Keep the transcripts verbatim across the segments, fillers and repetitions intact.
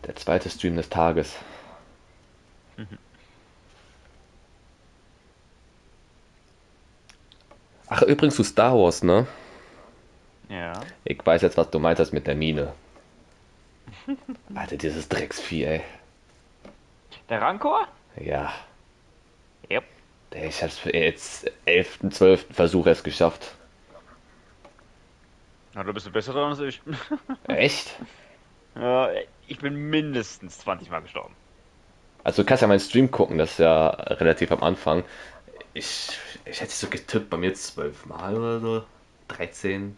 Der zweite Stream des Tages. Mhm. Ach, übrigens zu Star Wars, ne? Ja. Ich weiß jetzt, was du meintest mit der Mine. Alter, dieses Drecksvieh, ey. Der Rancor? Ja, Yep. ich hab's für jetzt elften, zwölften Versuch erst geschafft. Na, da bist du besser dran als ich. Echt? Ja, ich bin mindestens zwanzig Mal gestorben. Also du kannst ja meinen Stream gucken, das ist ja relativ am Anfang. Ich, ich hätte so getippt, bei mir zwölf Mal oder so. dreizehn.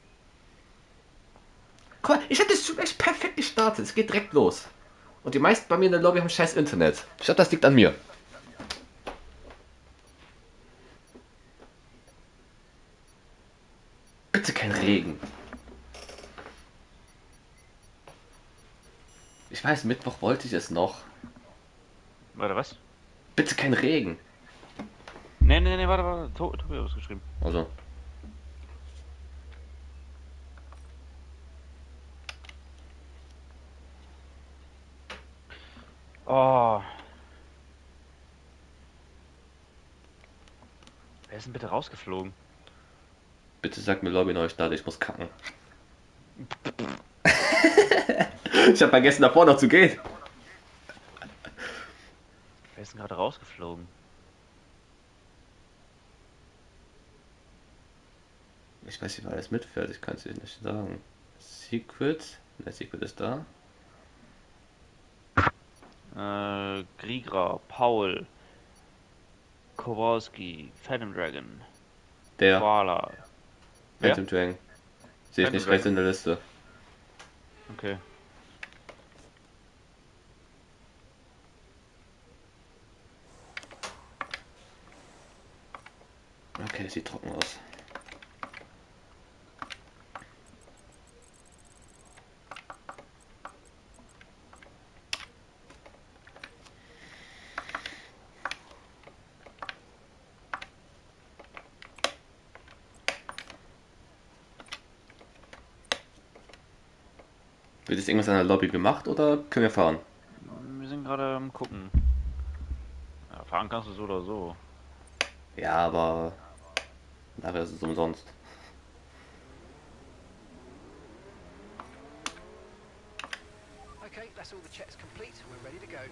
Guck mal, ich hätte es echt perfekt gestartet. Es geht direkt los. Und die meisten bei mir in der Lobby haben scheiß Internet. Ich glaube, das liegt an mir. Bitte kein Regen. Ich weiß, Mittwoch wollte ich es noch. Warte, was? Bitte kein Regen. Nee, nee, nee, warte, warte. To- Tobi hat was geschrieben. Also, Oh, wer ist denn bitte rausgeflogen? bitte sag mir Lobby neu startet, ich muss kacken. Ich habe vergessen davor noch zu gehen. Wer ist denn gerade rausgeflogen? Ich weiß nicht, wer alles mitfährt, ich kann es dir nicht sagen. Secret? Der Secret ist da. Äh, Grigra, Paul, Kowalski, Phantom Dragon, Der, Koala. Wer? Phantom Dragon. Sehe ich Phantom nicht rechts Dragon. in der Liste. Okay. Okay, sieht trocken aus. Wird jetzt irgendwas an der Lobby gemacht oder können wir fahren? Wir sind gerade am gucken. Ja, fahren kannst du so oder so. Ja, aber nachher ist es umsonst. Okay, that's all the checks complete. We're ready to go.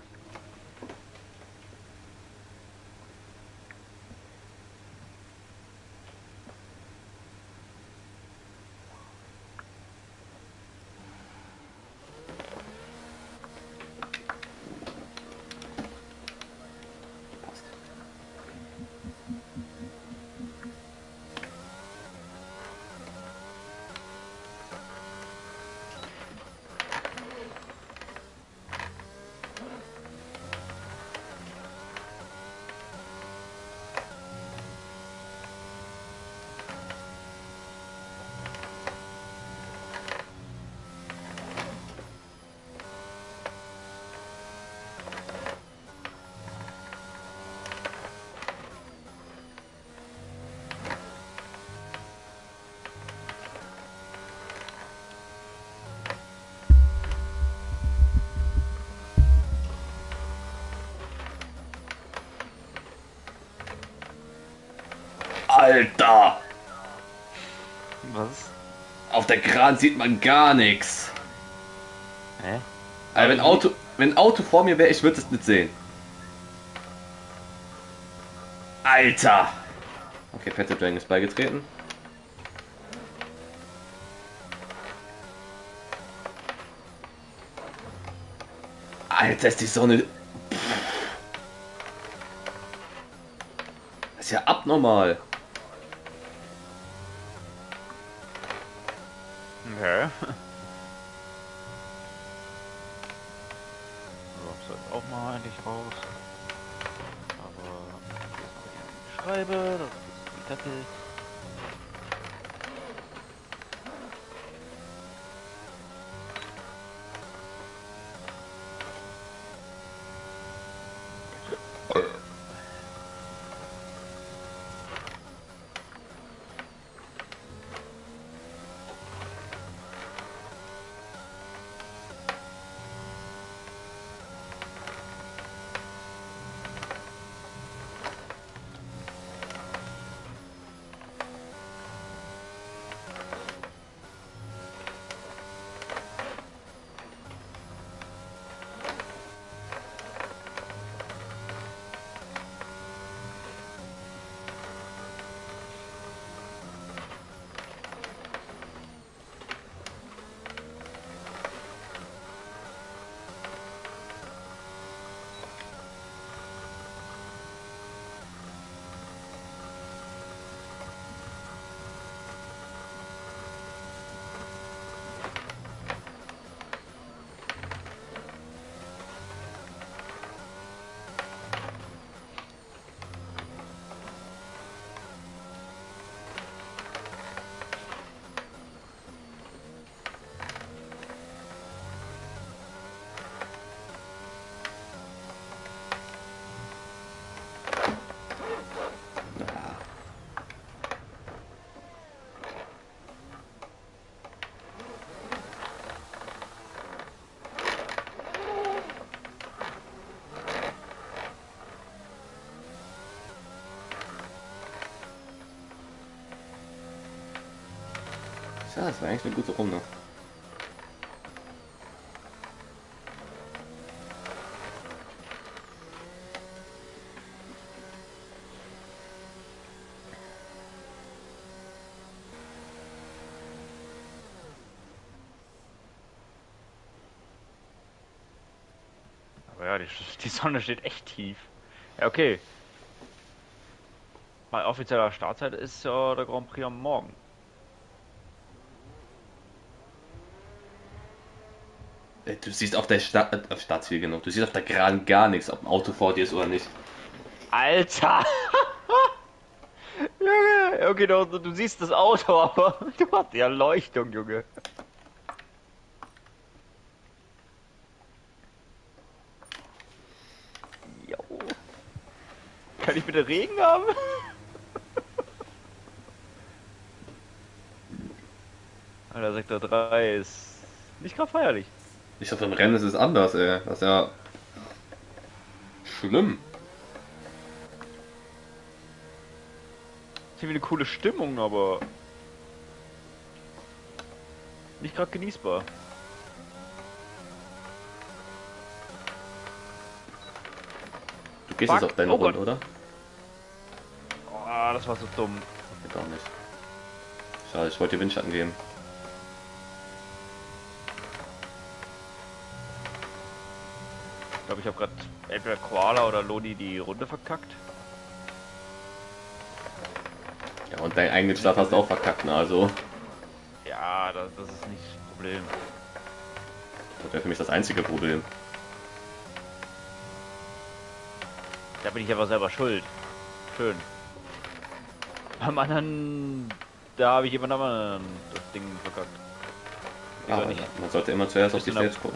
Alter! Was? Auf der Kran sieht man gar nichts. Hä? Also wenn Auto, wenn ein Auto vor mir wäre, ich würde es nicht sehen. Alter! Okay, Phantom Dragon ist beigetreten. Alter, ist die Sonne. Das ist ja abnormal. Okay. So, sollte auch mal eigentlich raus. Aber ich schreibe, das ist die Zettel. Ja, das war eigentlich eine gute Runde. Aber ja, die, die Sonne steht echt tief. Ja, okay. Bei offizieller Startzeit ist ja der Grand Prix am Morgen. Äh, Du siehst auf der Stadt, äh, auf Startziel, genau. Du siehst auf der Geraden gar nichts, ob ein Auto vor dir ist oder nicht. Alter! Junge! Okay, du, du siehst das Auto, aber du hast die Erleuchtung, Junge. Jo. Kann ich bitte Regen haben? Alter, Sektor drei ist nicht gerade feierlich. Ich hoffe, im Rennen ist es anders, ey. Das ist ja schlimm. Ist irgendwie eine coole Stimmung, aber nicht gerade genießbar. Du gehst Fuck. jetzt auf deine Oh Runde, Gott. oder? Oh, das war so dumm. Geht auch nicht. Schade, ich wollte dir Windschatten geben. Ich glaube, ich habe gerade entweder Koala oder Lodi die Runde verkackt. Ja, und deinen eigenen Start hast du auch verkackt, ne? Also, Ja, das, das ist nicht das Problem. das wäre für mich das einzige Problem. Da bin ich aber selber schuld. Schön. Beim anderen, da habe ich jemand anderen das Ding verkackt. Ich Aber soll nicht, man sollte immer zuerst auf Bist sich du da- selbst gucken.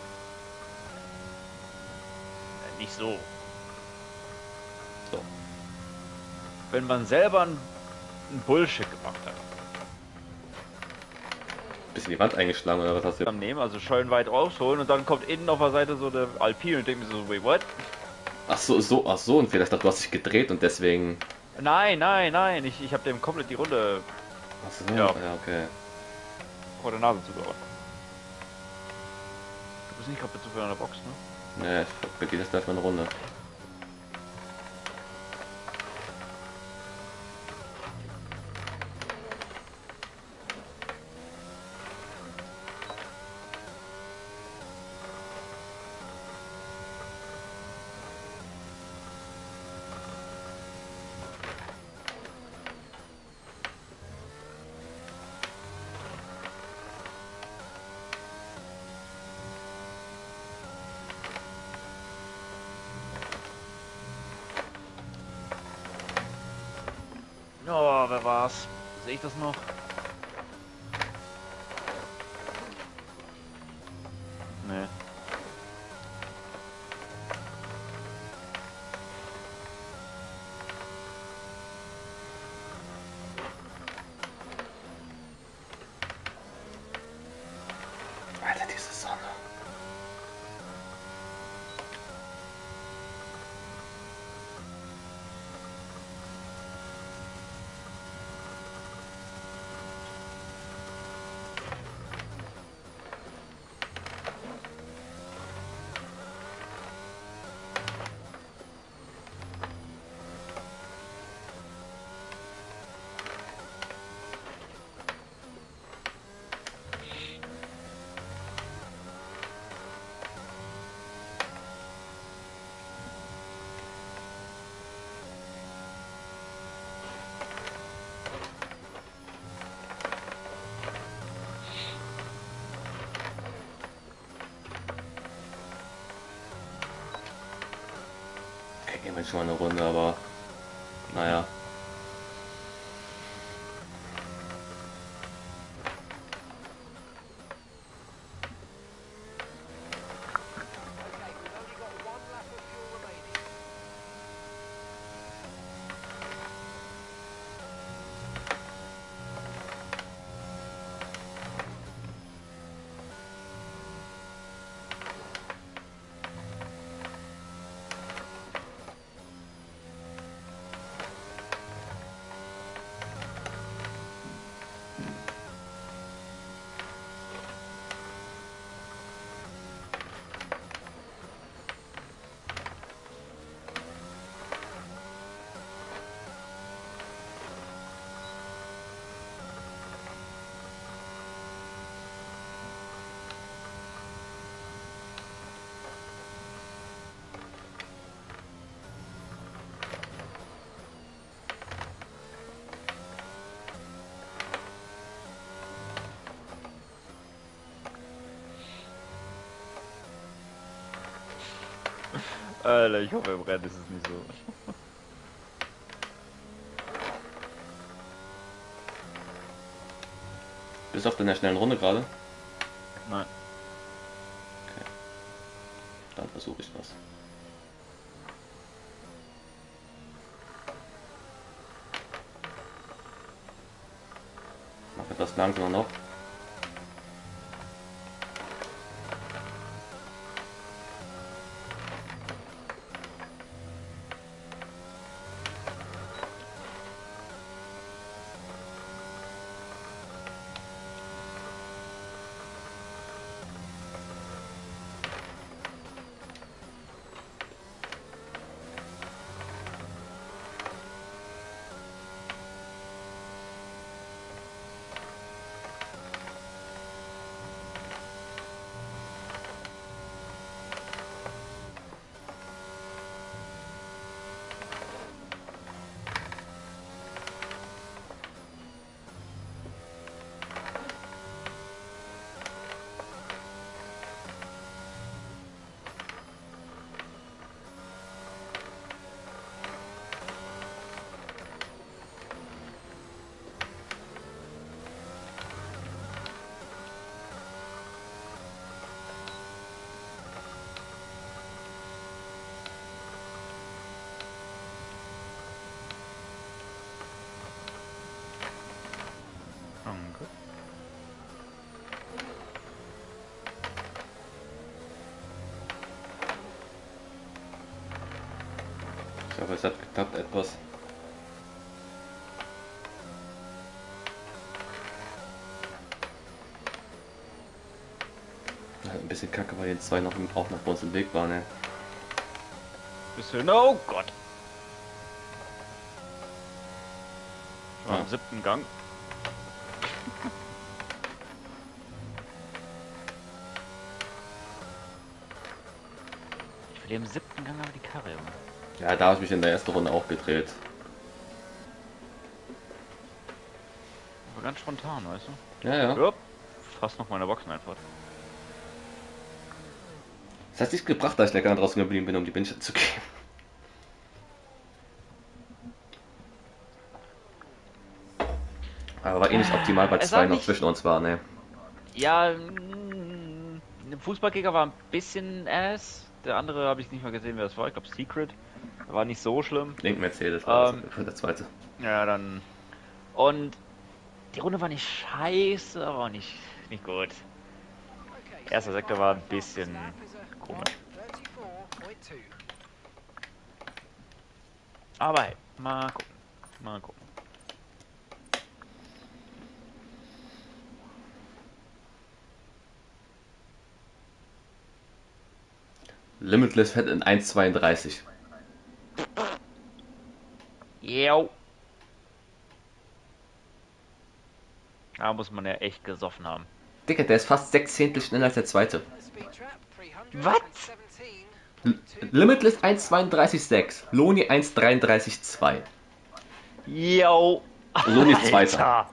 äh, nicht so. So. Wenn man selber einen einen Bullshit gemacht hat. Bisschen die Wand eingeschlagen oder was hast du? Am Nehmen, also schön weit rausholen und dann kommt innen auf der Seite so der Alpine und denkt mir so, wait, what? Ach so, so, ach so, und vielleicht dachte du hast dich gedreht und deswegen. Nein, nein, nein, ich, ich habe dem komplett die Runde Ach so, Ja. ja, okay. vor der Nase zugehauen. Du bist nicht gerade mit Zufall an der Box, ne? Ne, ich beginne jetzt gleich mal eine Runde. Oh, wer war's? Sehe ich das noch? Nee. Alter, diese Sonne. Okay, gehen wir schon mal eine Runde, aber. Naja. Okay, we've only got one lap of fuel remaining. Alter, ich hoffe, im Rennen ist es nicht so. Bist du auf deiner schnellen Runde gerade? Nein. Dann versuche ich was. Mach etwas langsamer noch. Danke. Ich hoffe, es hat geklappt etwas. Halt ein bisschen kacke, weil die zwei noch im, auch noch bei uns im Weg waren, ne? Bisschen. Oh Gott! Ich war Ah. im siebten Gang. Ich verliere im siebten Gang aber die Karre, Junge. Ja, da habe ich mich in der ersten Runde auch gedreht. Aber ganz spontan, weißt du? Ja, ja. Ja. Fast noch meine Boxeneinfahrt. Das hat nichts gebracht, dass ich länger draußen geblieben bin, um die Binge zu gehen. Aber war eh nicht optimal, weil Es zwei war noch nicht- zwischen uns waren, ne? Ja, mm, der Fußballkicker war ein bisschen ass. Der andere habe ich nicht mal gesehen, wer das war. Ich glaube Secret. War nicht so schlimm. Link Mercedes war Ähm. das für der zweite. Ja, dann. Und die Runde war nicht scheiße, aber auch nicht, nicht gut. Okay, Erster Sektor war ein bisschen lap is a komisch. one thirty-four point two. Aber hey, mal gucken. Mal gucken. Limitless fährt in eins zweiunddreißig. Jo. Da muss man ja echt gesoffen haben. Digga, der ist fast sechs Zehntel schneller als der zweite. Speed trap What? L Limitless eins zweiunddreißig Komma sechs. Loni eins dreiunddreißig Komma zwei. Jo. Loni ist Zweiter.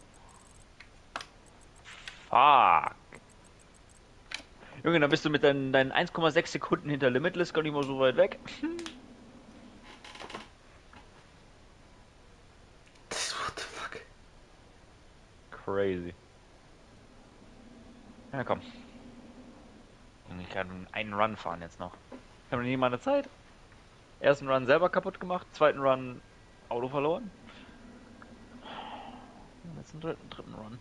Fuck. Junge, dann bist du mit deinen, deinen eins Komma sechs Sekunden hinter Limitless gar nicht mal so weit weg. What the fuck? Crazy. Ja, komm. Junge, ich kann einen Run fahren jetzt noch. Ich habe noch nie mal eine Zeit. Ersten Run selber kaputt gemacht, zweiten Run Auto verloren. Jetzt einen dritten, dritten Run.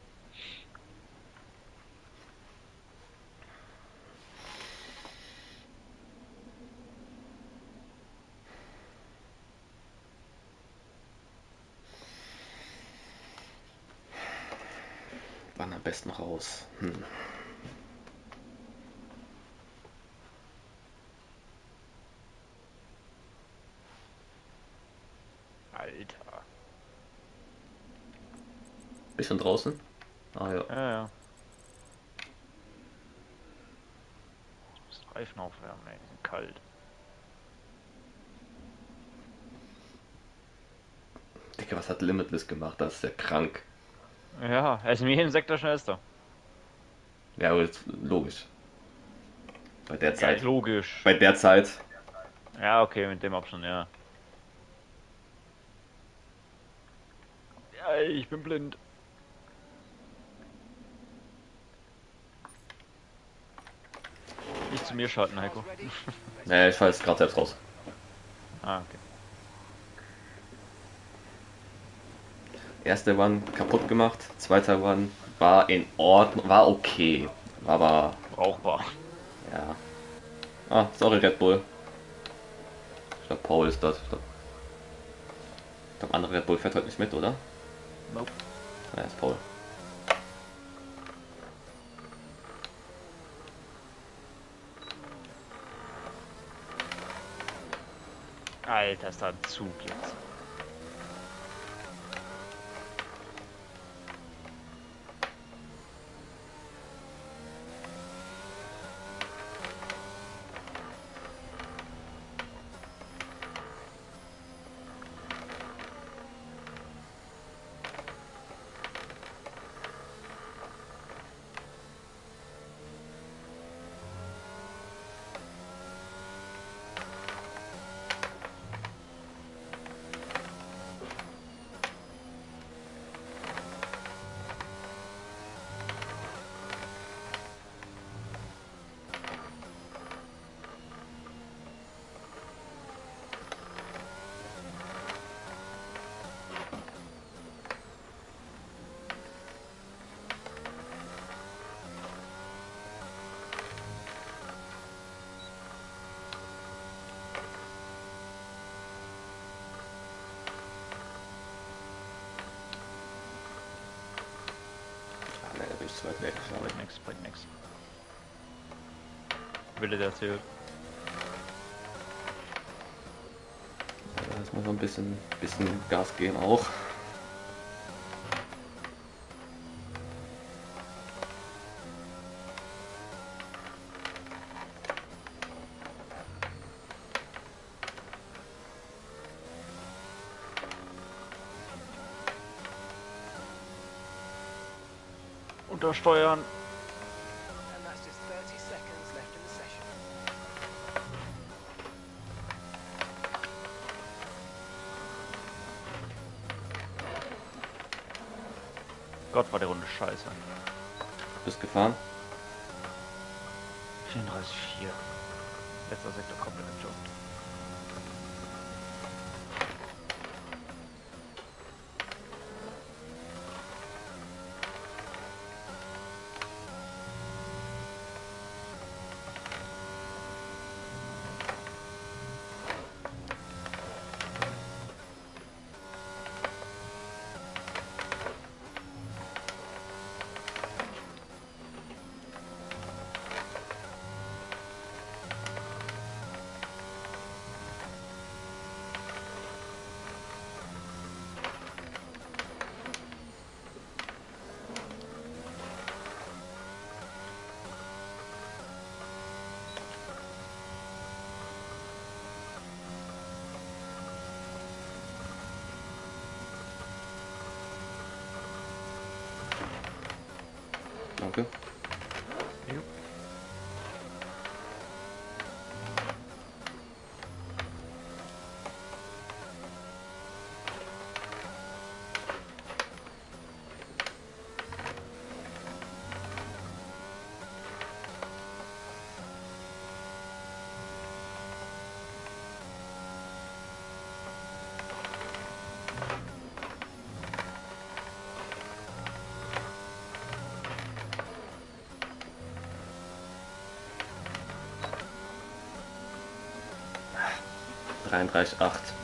Wann am besten raus? Hm. Alter. Bisschen draußen? Ah ja. Ja, ja. Ich muss Reifen aufwärmen, ey. Die sind kalt. Digga, was hat Limitless gemacht? Das ist ja krank. Ja, er ist in jedem Sektor schnellster. Ja, aber jetzt logisch. Bei der Ja, Zeit. logisch. Bei der Zeit. Ja, okay, mit dem Abstand, ja. Ja, ich bin blind. Nicht zu mir schalten, Heiko. Car's ready. Nee, ich fahr jetzt gerade selbst raus. Ah, okay. Erster Run kaputt gemacht, zweiter Run war in Ordnung, war okay. Aber, Brauchbar. ja. Ah, sorry Red Bull. Ich glaube Paul ist das. Ich glaube, glaub, andere Red Bull fährt heute nicht mit, oder? Nope. Ja, ist Paul. Alter, ist da ein Zug jetzt. Ah, ne, da bin ich zu weit weg. Sorry. Bringt nix, bringt nix. Wille der erzählt. Da muss man so ein bisschen, bisschen Gas geben auch. Untersteuern. And that's just thirty seconds left in the session. Gott, war die Runde scheiße. Bist gefahren? vierunddreißig Komma vier. Letzter Sektor komplett entjobbt. Danke. Jo. dreiunddreißig Komma acht.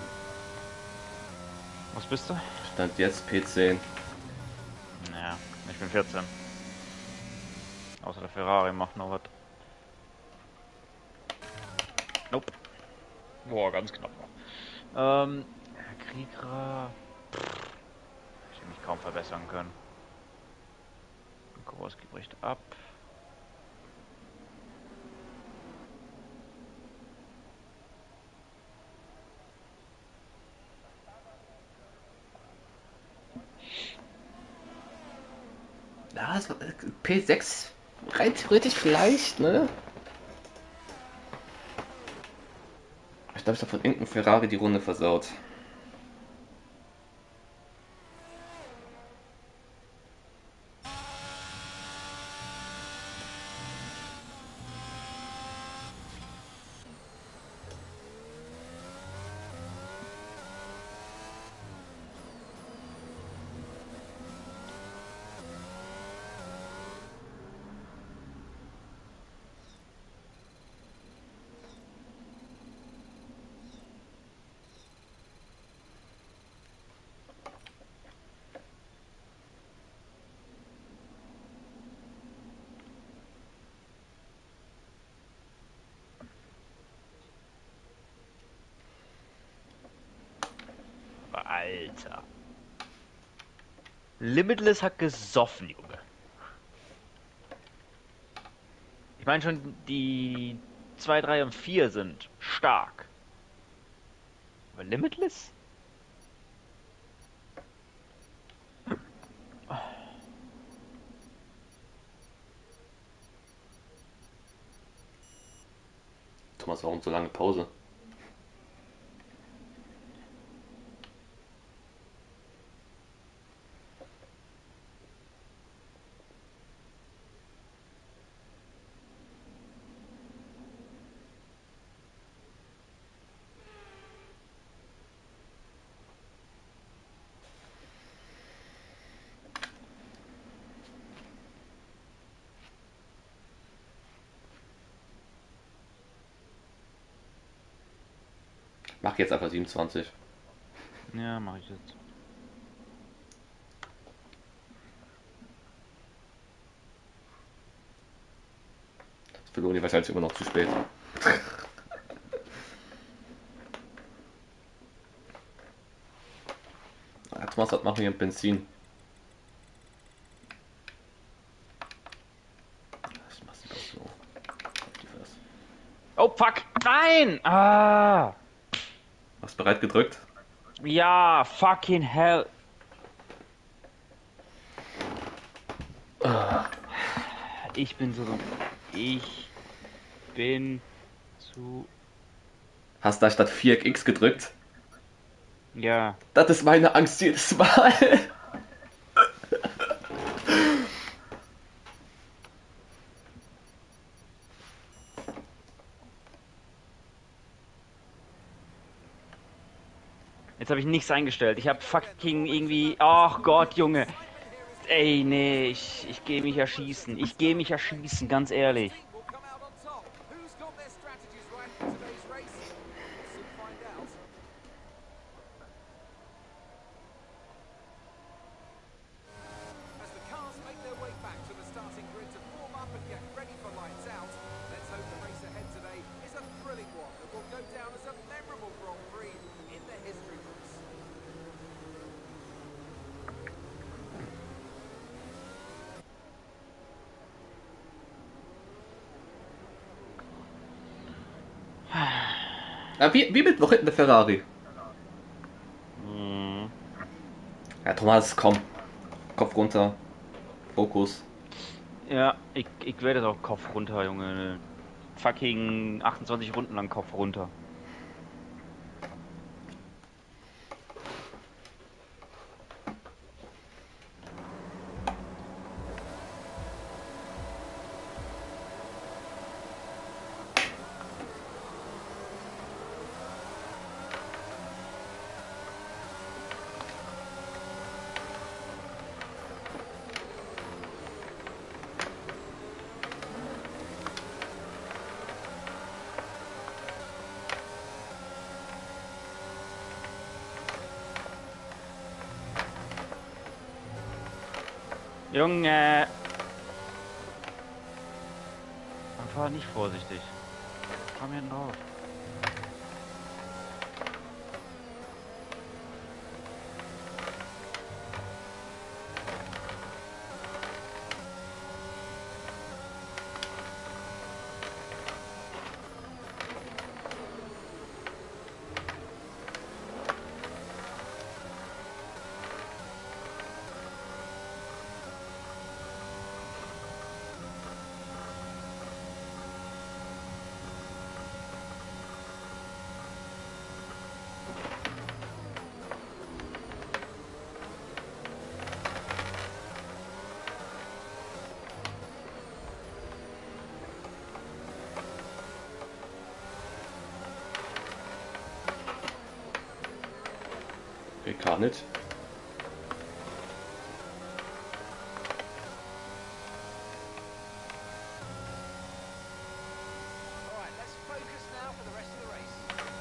Was bist du? Stand jetzt P zehn. Naja, ich bin vierzehn. Außer der Ferrari macht noch was. Nope. Boah, ganz knapp noch. Ähm, Herr Krieger. Ich hätte mich kaum verbessern können. Kowalski bricht ab. Ja, es war- P sechs rein theoretisch vielleicht, ne? glaube, ich habe von irgendeinem Ferrari die Runde versaut. Alter. Limitless hat gesoffen, Junge. Ich meine schon, die zwei, drei und vier sind stark. Aber Limitless? Thomas, warum so lange Pause? Mach jetzt einfach siebenundzwanzig. Ja, mache ich jetzt. Für Loni wahrscheinlich immer noch zu spät. Ah, Thomas, was machen wir mit Benzin? Ich mach's lieber so. Die Fresse. Oh, fuck! Nein! Ah! Hast du bereit gedrückt? Ja, fucking hell. Ich bin so dumm. Ich bin zu... Hast da statt vier X gedrückt? Ja. Das ist meine Angst jedes Mal. Jetzt habe ich nichts eingestellt. Ich habe fucking irgendwie... Ach Gott, Junge. Ey, nee, ich, ich gehe mich erschießen. Ich gehe mich erschießen, ganz ehrlich. Will come out on top. Who's got their strategies right in today's race? We'll soon find out. As the cars make their way back to the starting grid to form up and get ready for lights out, let's hope the race ahead today is a thrilling one that will go down as a memorable Grand Prix in the history books. Ja, wie, wie mit noch hinten der Ferrari. Hm. Ja, Thomas, komm. Kopf runter. Fokus. Ja, ich, ich werde auch Kopf runter, Junge. Fucking achtundzwanzig Runden lang Kopf runter. Junge! Man fahr nicht vorsichtig. Komm hier drauf. gar nicht. All right, let's focus now for the rest of the race.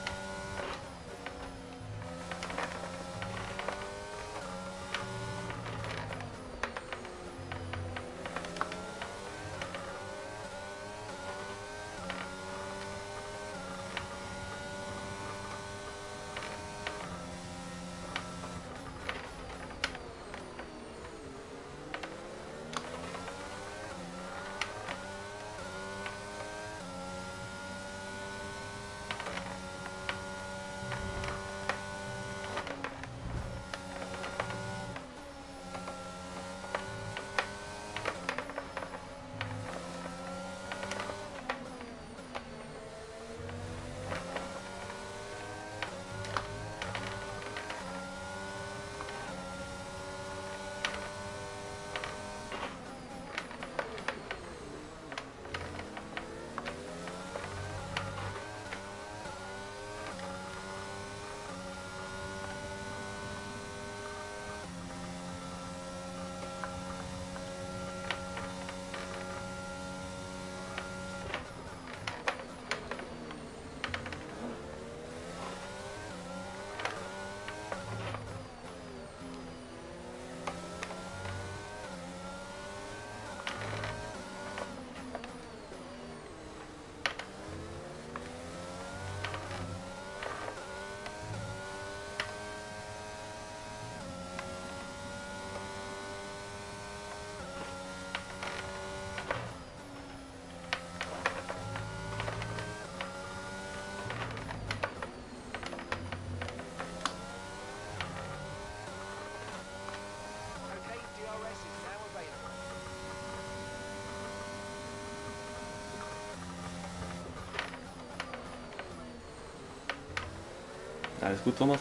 Okay, D R S is now available. Alles gut, Thomas?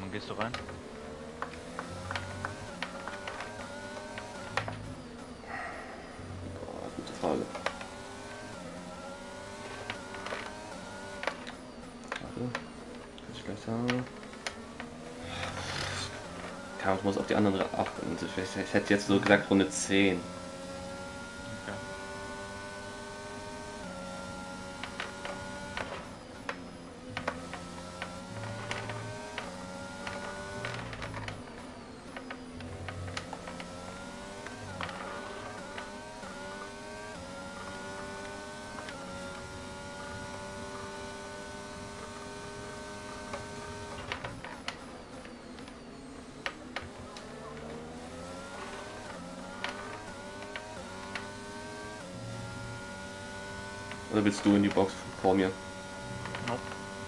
Wann gehst du rein? Boah, gute Frage. Warte, kann ich gleich sagen. Ja, ich muss auf die anderen achten. Ich, ich hätte jetzt so gesagt Runde zehn. Okay. Oder willst du in die Box vor mir? Nope.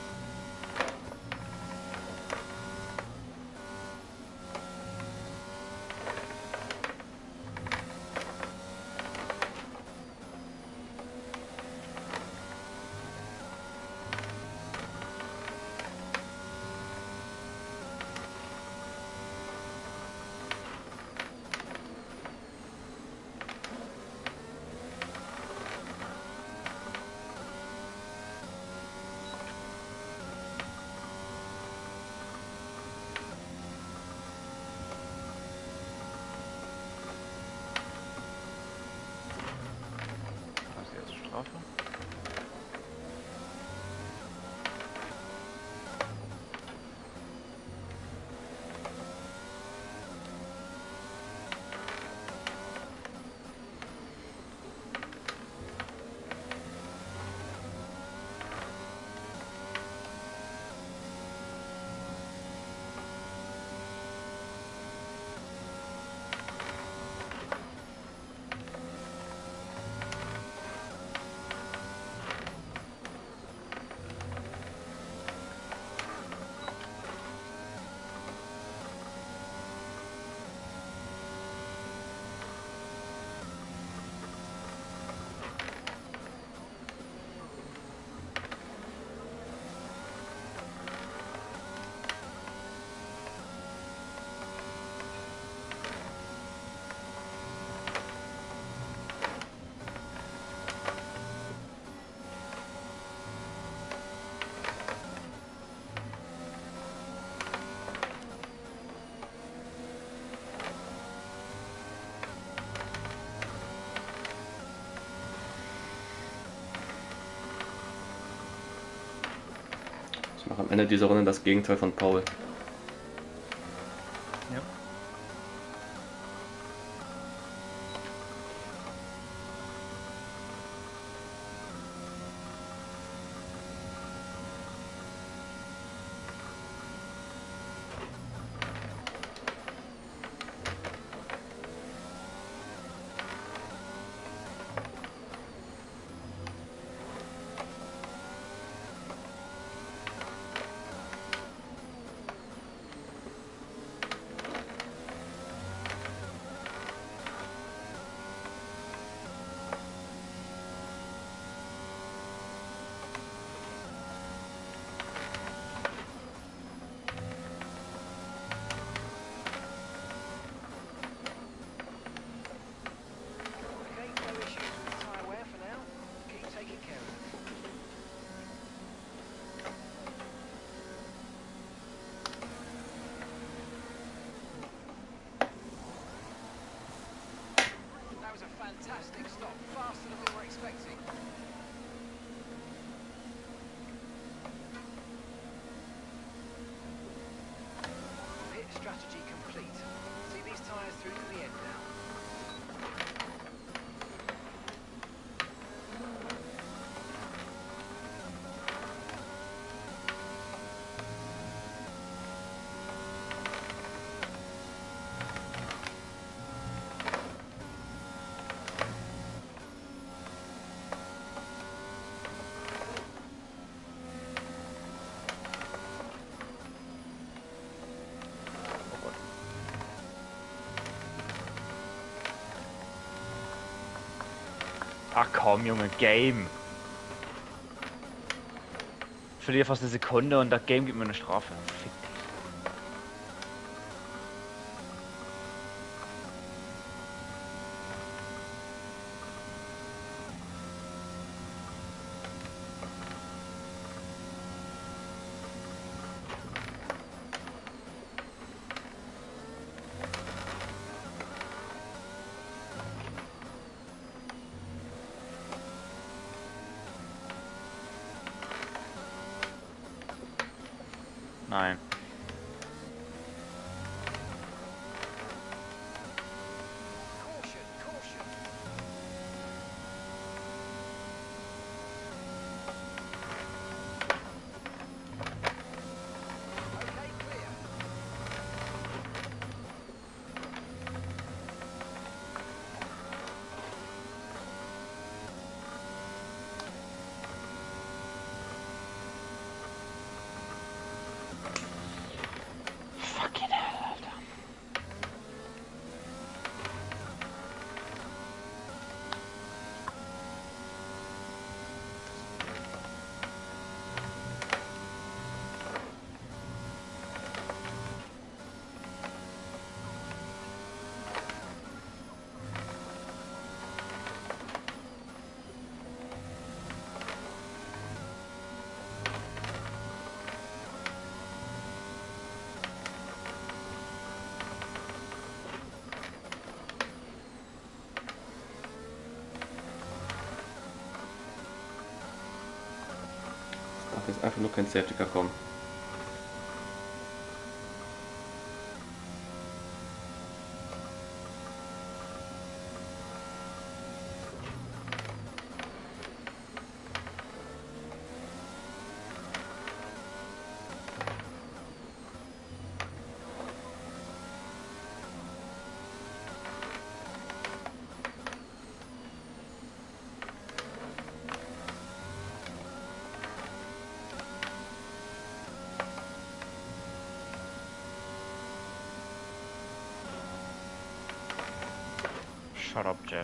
Was ist die erste Strafe? Ich mache am Ende dieser Runde das Gegenteil von Paul. Ja. Okay, no issues with the tyre wear for now. Keep taking care of it. That was a fantastic stop, faster than we were expecting. Pit strategy complete. See these tyres through to the end now. Oh Gott. Ach komm, Junge, Game. Ich verliere fast eine Sekunde und das Game gibt mir eine Strafe. Fick dich. Nein. Caution, caution. Okay, clear. Fucking hell, Alter. Darf jetzt einfach nur kein Safety Car kommen. Shut up, Jeff.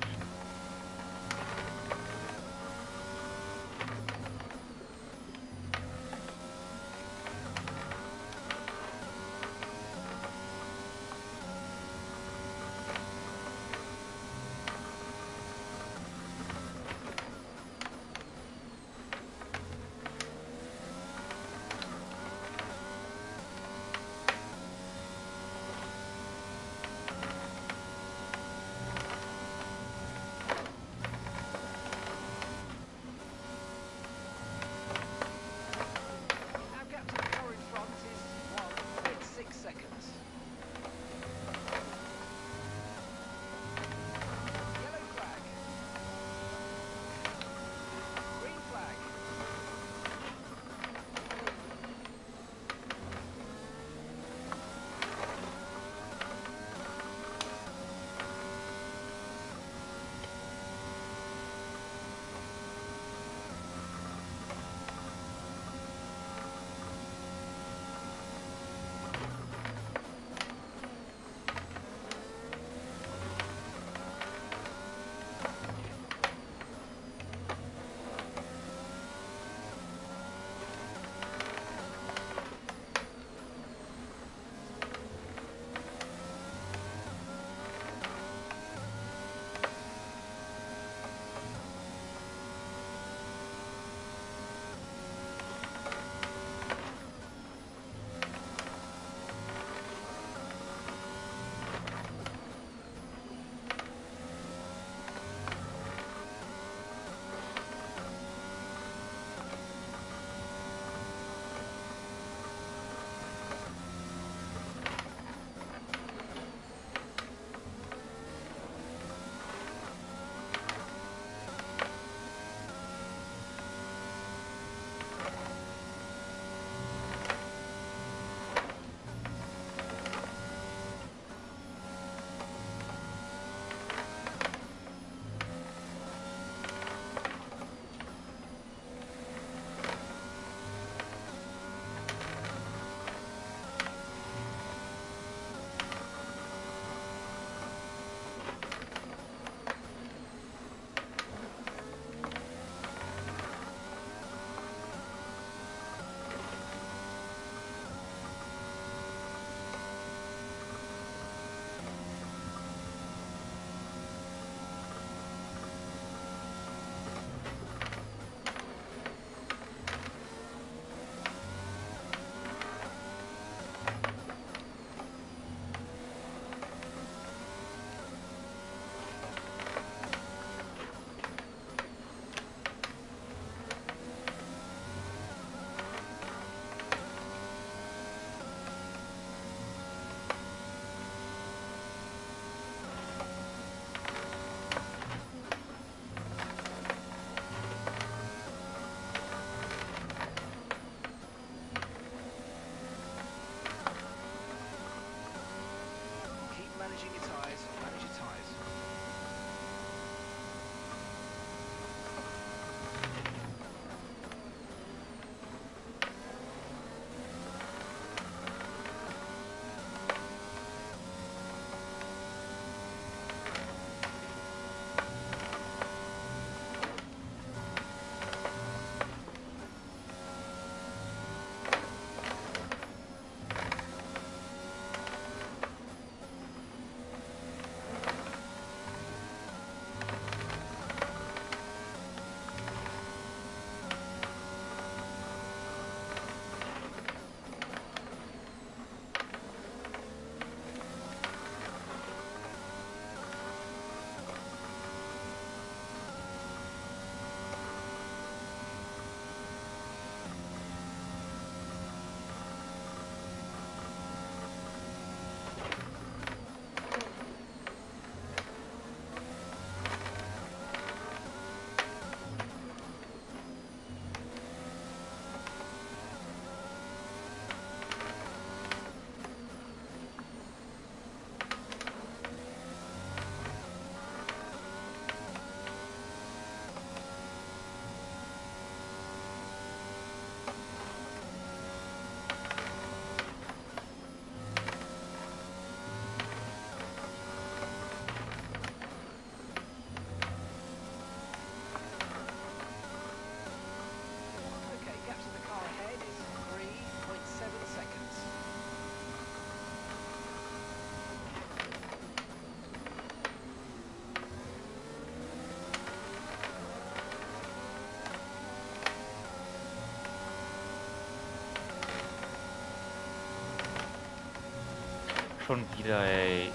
schon wieder, ey.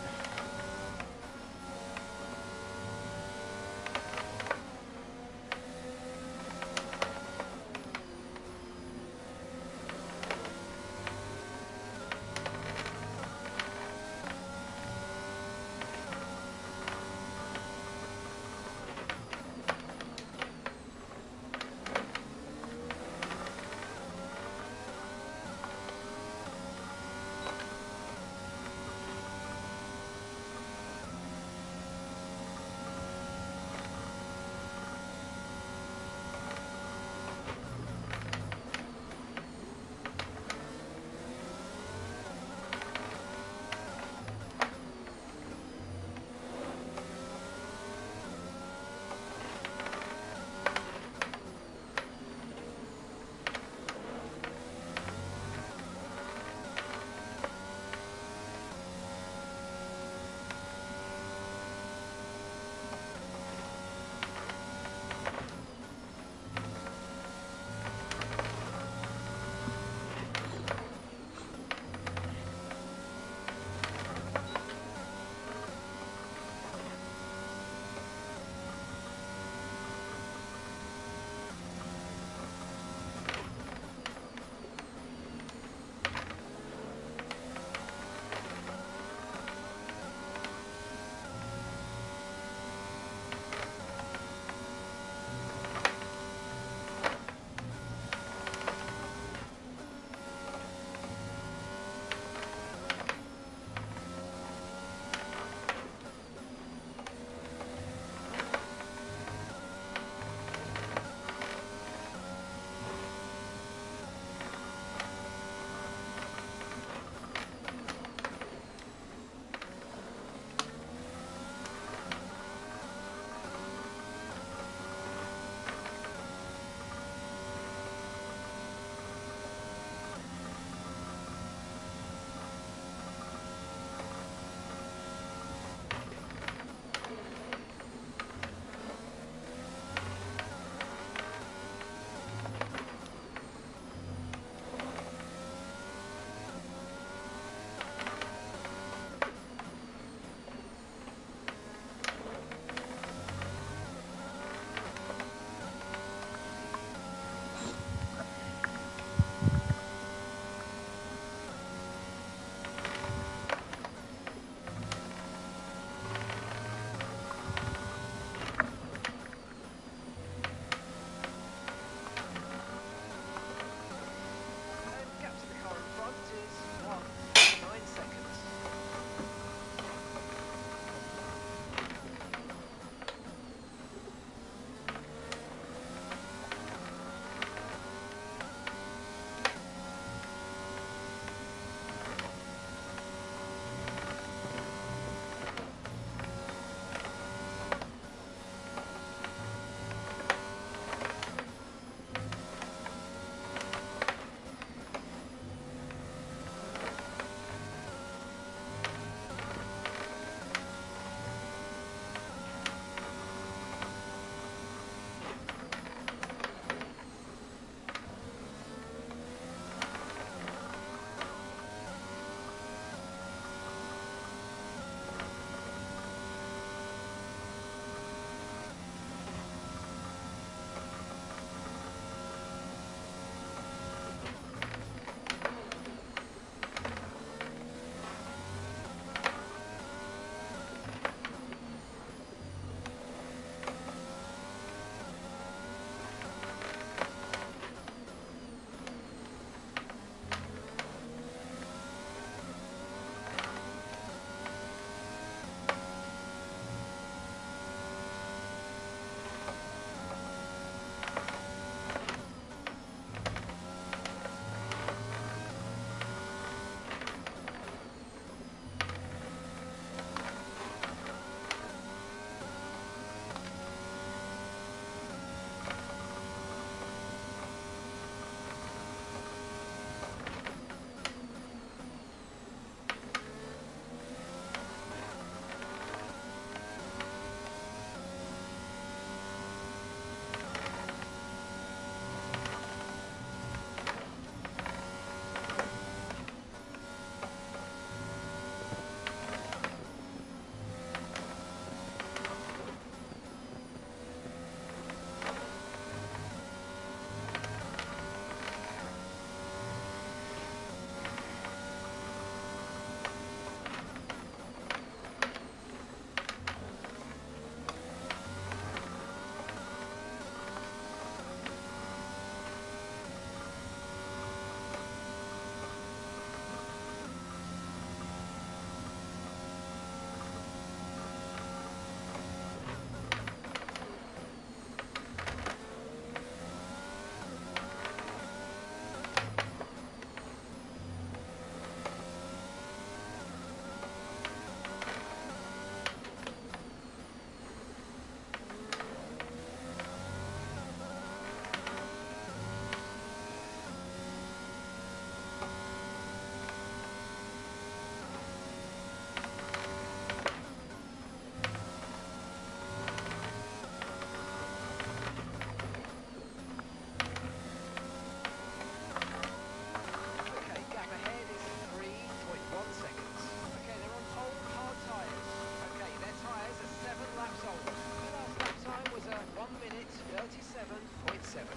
twenty-seven point seven.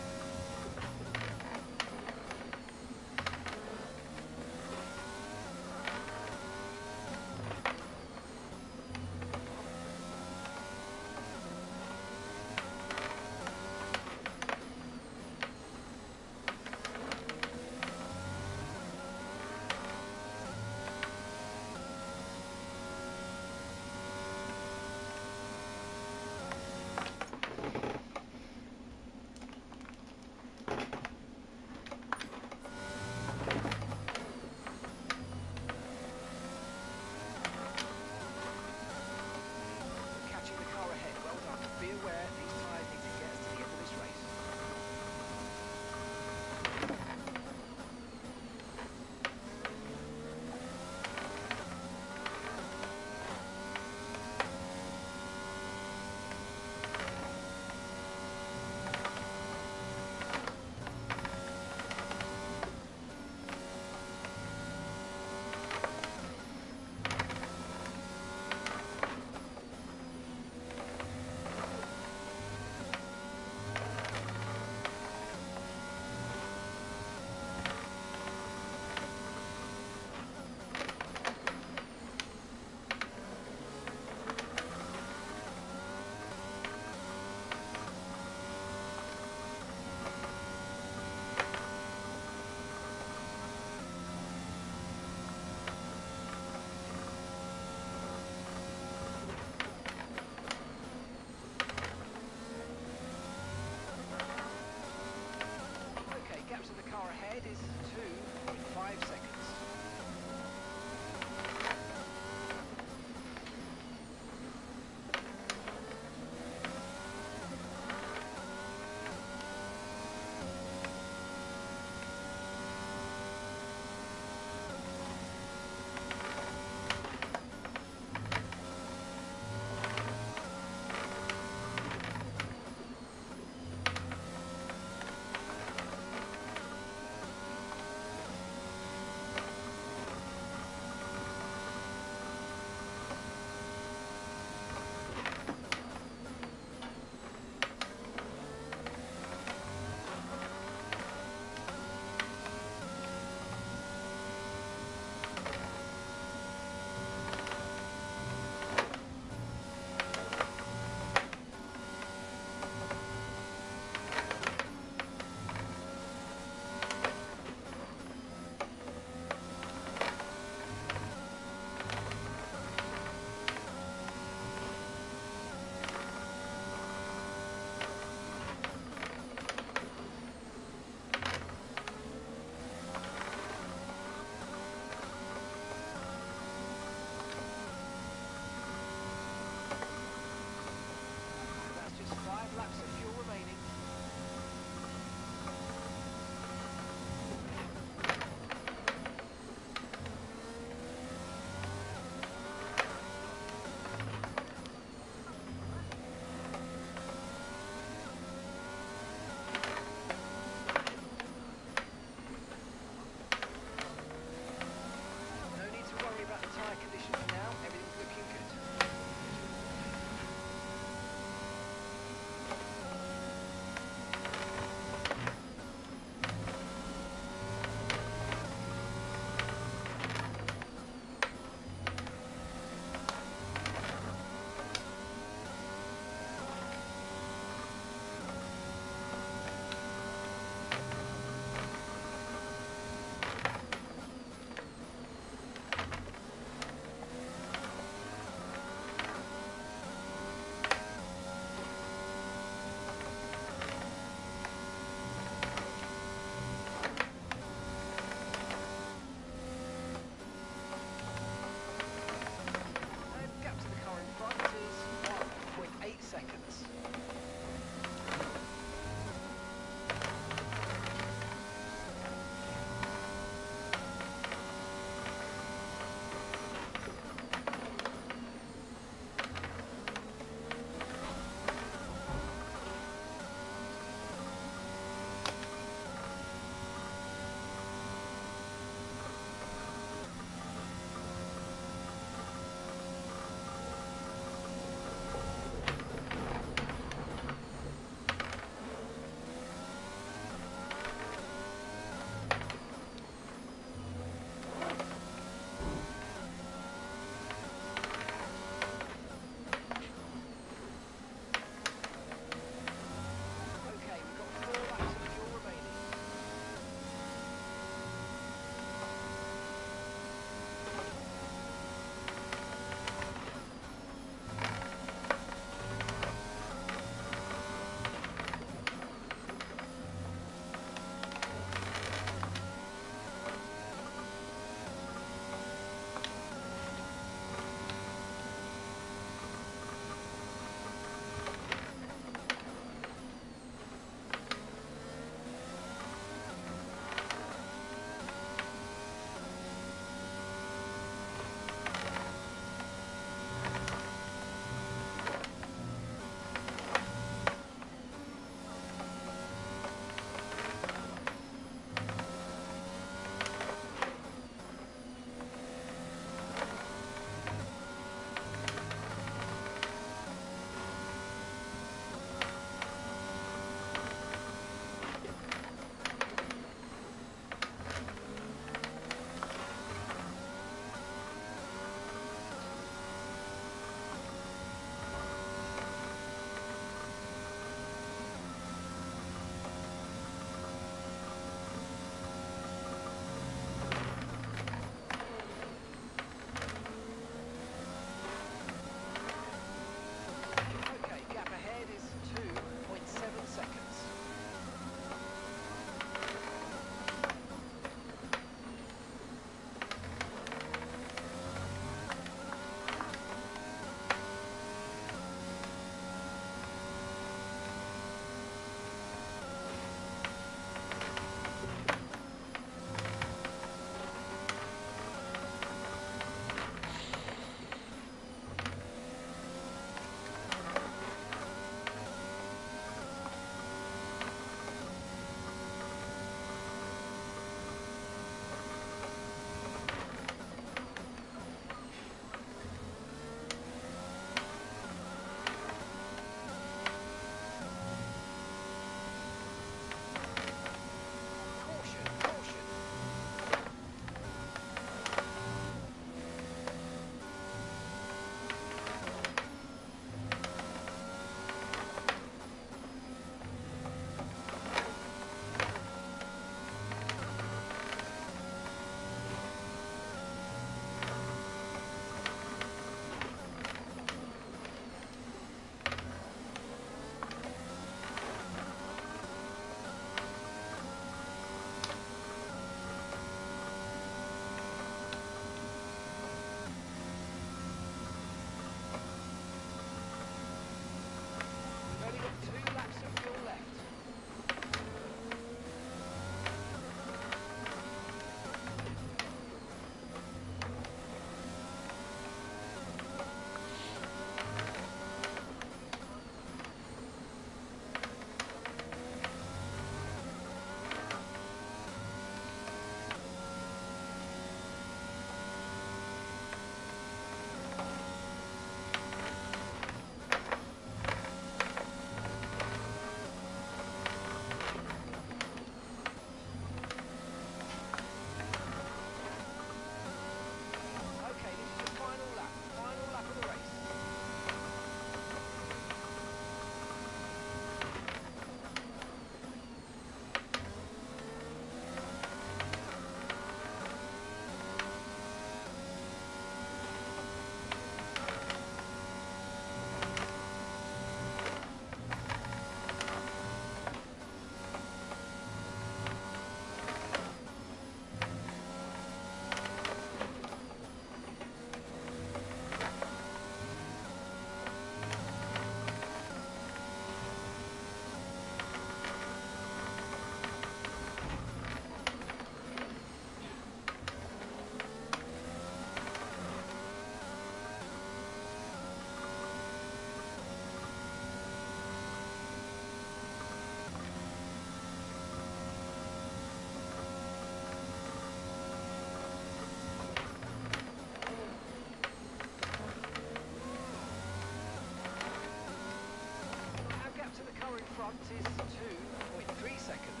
is two point three seconds.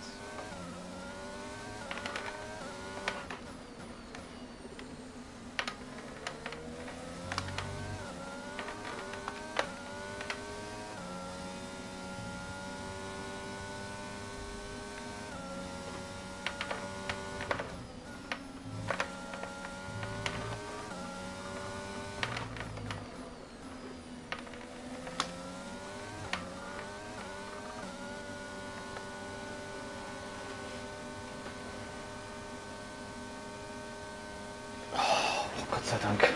Gott sei Dank.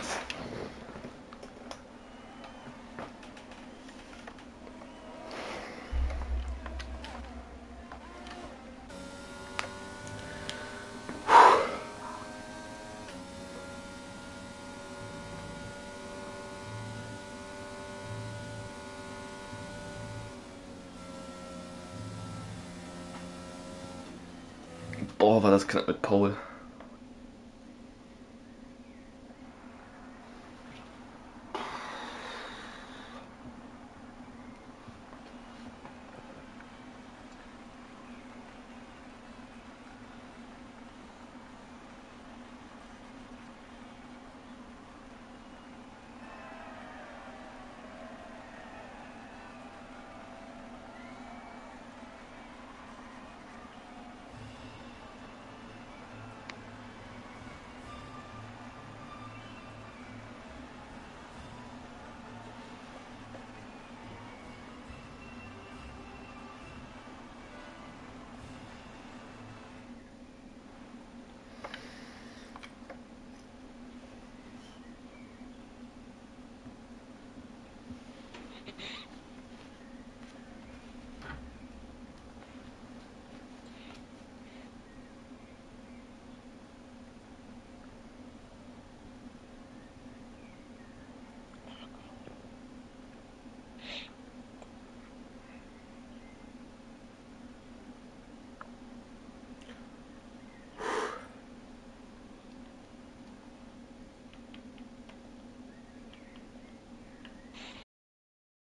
Boah, war das knapp mit Paul.